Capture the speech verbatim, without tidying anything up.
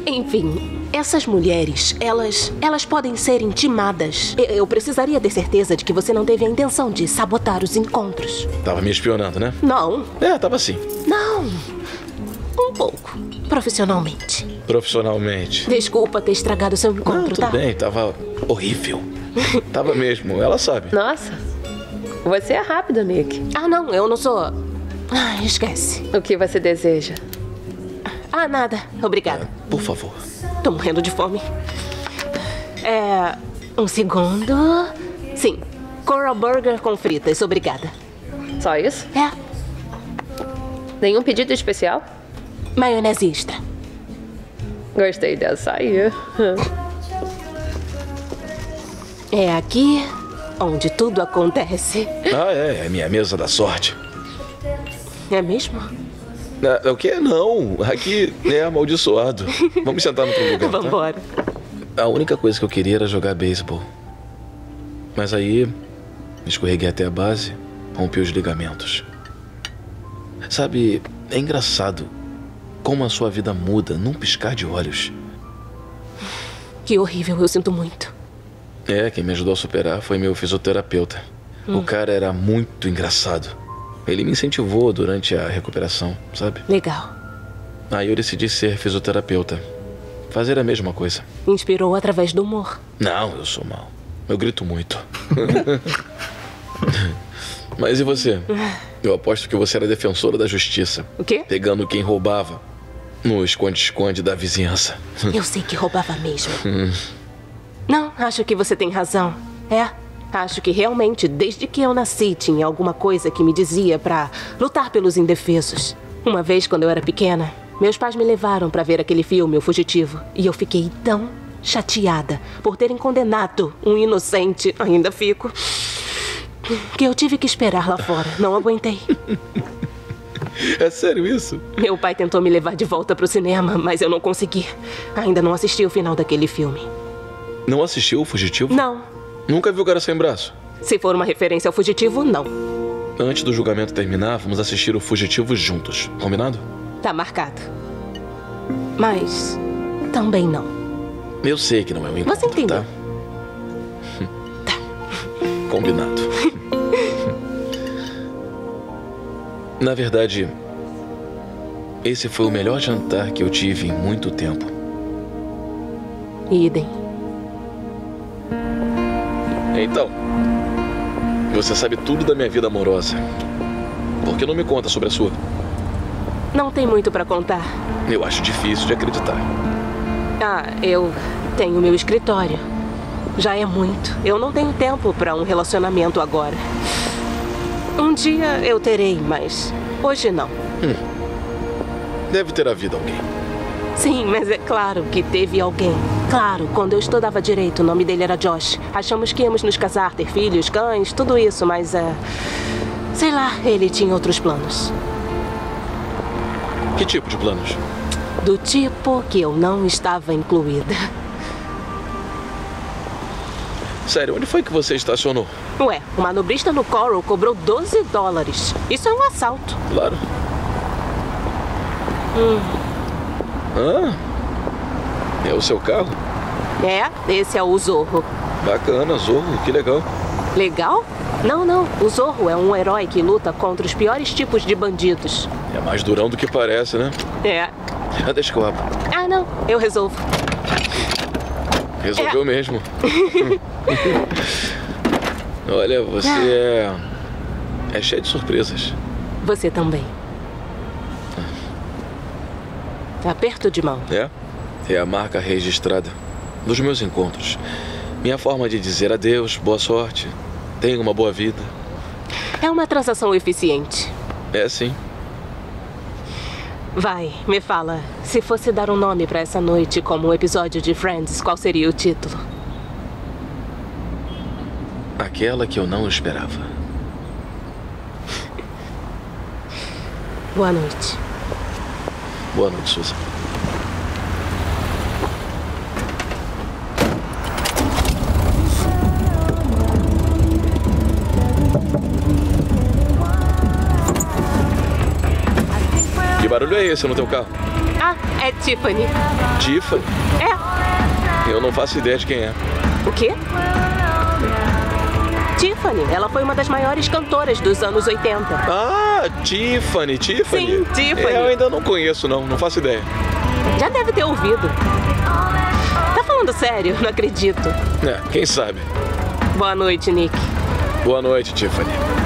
Enfim, essas mulheres, elas, elas podem ser intimadas. Eu, eu precisaria ter certeza de que você não teve a intenção de sabotar os encontros. Tava me espionando, né? Não. É, tava sim. Não. Um pouco. Profissionalmente. Profissionalmente. Desculpa ter estragado seu encontro, Não, tudo tá? bem, tava horrível. Tava mesmo, ela sabe. Nossa, você é rápido, Nick. Ah, não, eu não sou... Ah, esquece. O que você deseja? Ah, nada. Obrigada. É, por favor. Tô morrendo de fome. É... Um segundo... Sim. Coral Burger com fritas, obrigada. Só isso? É. Nenhum pedido especial? Maionese extra. Gostei dessa aí. É aqui onde tudo acontece. Ah, é, é minha mesa da sorte. É mesmo? Ah, o quê? Não, aqui é amaldiçoado. Vamos sentar no outro lugar, tá? Vambora. A única coisa que eu queria era jogar beisebol. Mas aí, escorreguei até a base, rompi os ligamentos. Sabe, é engraçado como a sua vida muda num piscar de olhos. Que horrível, eu sinto muito. É, quem me ajudou a superar foi meu fisioterapeuta. Hum. O cara era muito engraçado. Ele me incentivou durante a recuperação, sabe? Legal. Aí eu decidi ser fisioterapeuta. Fazer a mesma coisa. Inspirou através do humor. Não, eu sou mau. Eu grito muito. Mas e você? Eu aposto que você era defensora da justiça. O quê? Pegando quem roubava no esconde-esconde da vizinhança. Eu sei que roubava mesmo. Não, acho que você tem razão. É, acho que realmente, desde que eu nasci, tinha alguma coisa que me dizia pra lutar pelos indefesos. Uma vez, quando eu era pequena, meus pais me levaram pra ver aquele filme, O Fugitivo. E eu fiquei tão chateada por terem condenado um inocente, ainda fico, que eu tive que esperar lá fora. Não aguentei. É sério isso? Meu pai tentou me levar de volta pro cinema, mas eu não consegui. Ainda não assisti o final daquele filme. Não assistiu O Fugitivo? Não. Nunca viu o Cara Sem Braço? Se for uma referência ao Fugitivo, não. Antes do julgamento terminar, vamos assistir O Fugitivo juntos. Combinado? Tá marcado. Mas também não. Eu sei que não é um encontro, Você entendeu? tá? Tá. Combinado. Na verdade, esse foi o melhor jantar que eu tive em muito tempo. Idem. Então, você sabe tudo da minha vida amorosa. Por que não me conta sobre a sua? Não tem muito pra contar. Eu acho difícil de acreditar. Ah, eu tenho meu escritório. Já é muito. Eu não tenho tempo pra um relacionamento agora. Um dia eu terei, mas hoje não. Hum. Deve ter havido alguém. Sim, mas é claro que teve alguém. Claro, quando eu estudava direito, o nome dele era Josh. Achamos que íamos nos casar, ter filhos, cães, tudo isso, mas é... sei lá, ele tinha outros planos. Que tipo de planos? Do tipo que eu não estava incluída. Sério, onde foi que você estacionou? Ué, o manobrista no Coral cobrou doze dólares. Isso é um assalto. Claro. Hum. Ah, é o seu carro? É, esse é o Zorro. Bacana, Zorro, que legal. Legal? Não, não. O Zorro é um herói que luta contra os piores tipos de bandidos. É mais durão do que parece, né? É. Ah, deixa que eu abro. Ah, não. Eu resolvo. Resolveu é. mesmo. Olha, você é... é cheio de surpresas. Você também. Aperto de mão. É? É a marca registrada dos meus encontros. Minha forma de dizer adeus, boa sorte, tenha uma boa vida. É uma transação eficiente. É, sim. Vai, me fala. Se fosse dar um nome pra essa noite como um episódio de Friends, qual seria o título? Aquela que eu não esperava. Boa noite. Boa noite, Susan. Que barulho é esse no teu carro? Ah, É Tiffany. Tiffany? É. Eu não faço ideia de quem é. O quê? Tiffany. Ela foi uma das maiores cantoras dos anos oitenta. Ah, Tiffany, Tiffany. Sim, Tiffany. É, eu ainda não conheço, não. Não faço ideia. Já deve ter ouvido. Tá falando sério? Não acredito. É, quem sabe. Boa noite, Nick. Boa noite, Tiffany.